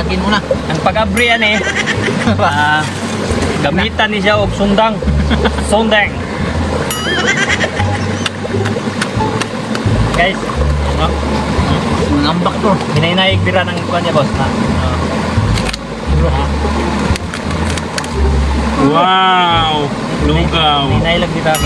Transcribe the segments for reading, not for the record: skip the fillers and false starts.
Kagin mo na. Ang pag-abri yan eh. Gamitan ni siya og sundang. Sundang. Guys, no? Nangambak to. Hinay-naig dira ng kuha niya, boss. Wow! Lugaw! Hinay lang dira.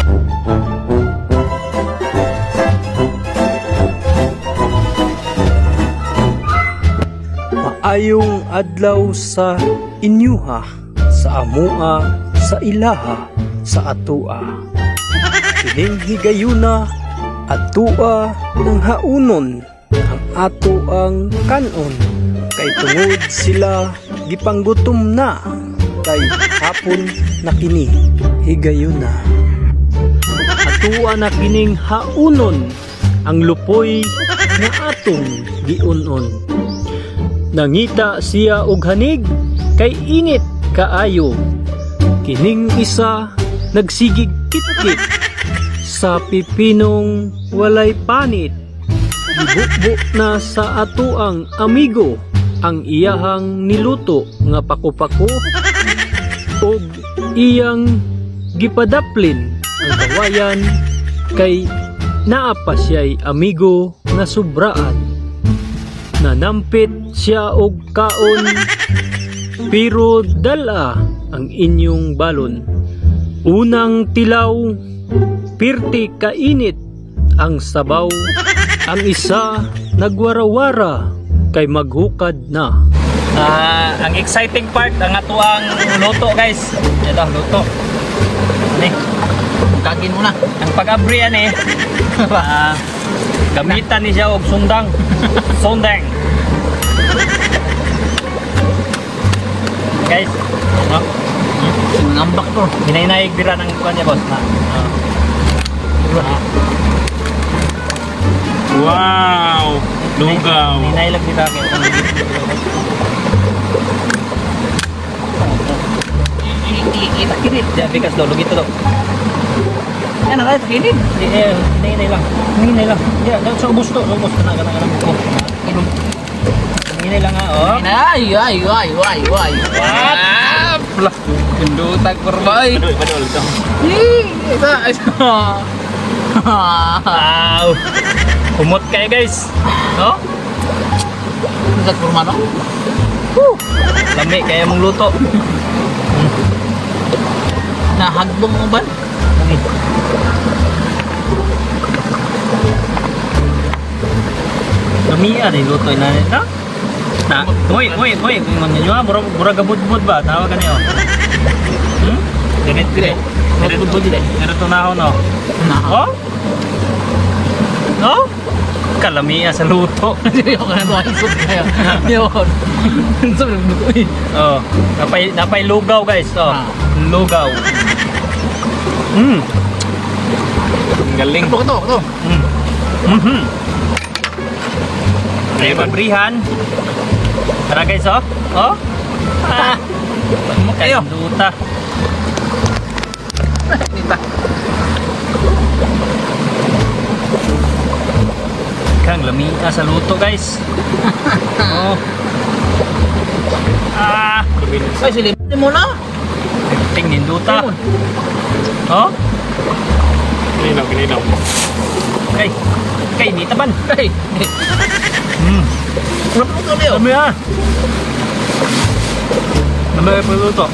Maayong adlaw sa inyuha, sa amua, sa ilaha, sa atua. Kining higayuna, atua ng haunon, ang ato ang kanon. Kay tungod sila gipanggutom na, kay hapon na kini higayuna. Atua na kining haunon, ang lupoy nga atong giunon. Nangita siya og hanig, kay init kaayo. Kining isa nagsigig kitkit, sa pipinong walay panit. Gibukbo na sa atuang amigo, ang iyahang niluto nga pako-pako. Og iyang gipadaplin ang kawayan, kay naapa siya'y amigo nga subraan. Nanampit siya og kaon, pero dala ang inyong balon. Unang tilaw, pirti kainit ang sabaw. Ang isa nagwarawara, kay maghukad na. Ang exciting part, ang atuang luto, guys. Ito, luto. Ni, Kagin mo na. ang pag-abri yan eh. Gamitan ni siya og sundang. Sundang. Guys, no? Nangambak to. Hinay-naig dira ng kuha niya, boss. Wow! Lugaw! Hinay lang dira. Itakilid. Diyan, bigas daw. Lugito daw. Yan na, takilid. Hinay lang. Hinay lang. Diyan, sa ubos to. Sa ubos. Kanang. Inom. Hinay lang ha, oh. Ay. Wala. Pindutan kurbay. Padol to. Wow! Kumot kayo, guys. No? Pindutan kurma, no? Lami, kaya mong luto. Nahagbong mo ba? Lami. Lami yan, luto na nito. Uy. Manyo ha, mura gabud-bud ba? Tawag ka niyo. Ganit. Gabud-bud din. Ganito na ako, no? Oh? No? Kalami sa luto. Hindi ako na ito. Isot kaya. Yun. Sabi mo ito eh. Oh, napay lugaw, guys. Oh, lugaw. Galing. Ito. Ay, pabrihan. Tara, guys, oh. Oh. Kayo. Kanduta. Nita. Kang lami sa luto, guys. Oh. Ay, silimutin mo na. Tingin duta. Oh. Kinilaw. Kay ni taban. Ay. Wala po ito niyo. Lami ha. Lami pa luto.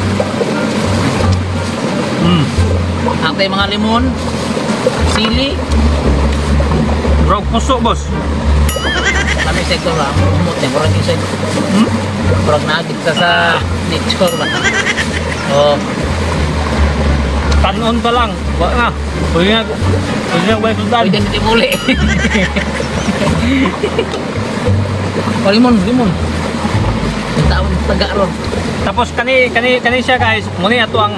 Atay mga limon. Sili. Bro, puso, boss. Kami sektor lang. Umot niya. Kurang yung sektor. Kurang nagit ka sa nature ba? Oh. Kanon pa lang. Wala nga. Pwede nga ba yung sundan? Pwede hindi muli. Oh, limon. Ang taon taga ron. Tapos kani siya, guys. Muni ato ang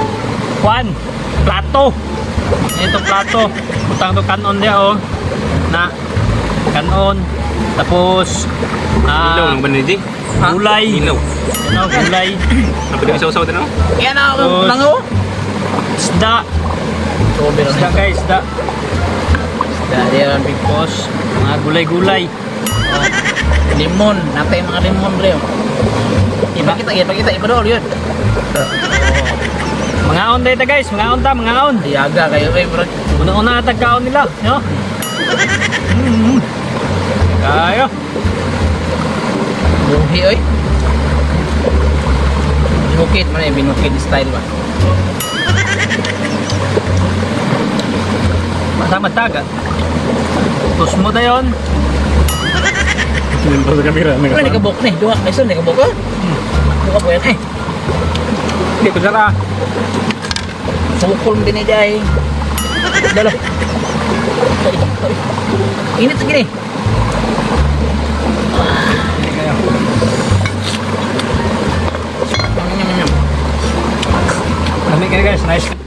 plato. Ito plato. Utang to kanon dia, oh. Na kanon. Tapos Ilaw ng banidi. gulay. Ilaw. Ano, gulay. Apa din saw-saw din, no? Yan na Tapos, lang oh. Isda. Sober Isda, guys, isda. Yan big boss. Mga gulay-gulay. Limon, natay mga limon rin. Iba kita, iba doon yun. Mga on dito guys, mga on ta, mga on. Ayaga kayo eh, bro. Una-una atag kaon nila, no? Kayo. Buhi oy. Binukid man eh, binukid style ba? Masama taga. Tus mo dayon. Hindi pa sa kamera. Wala ni kabok ni, dua. Ay son ni kabok ko. Dua po yan eh. Hindi ko sara. Sukol mo din eh jay. Dalo. Init segini. Kami guys, nice.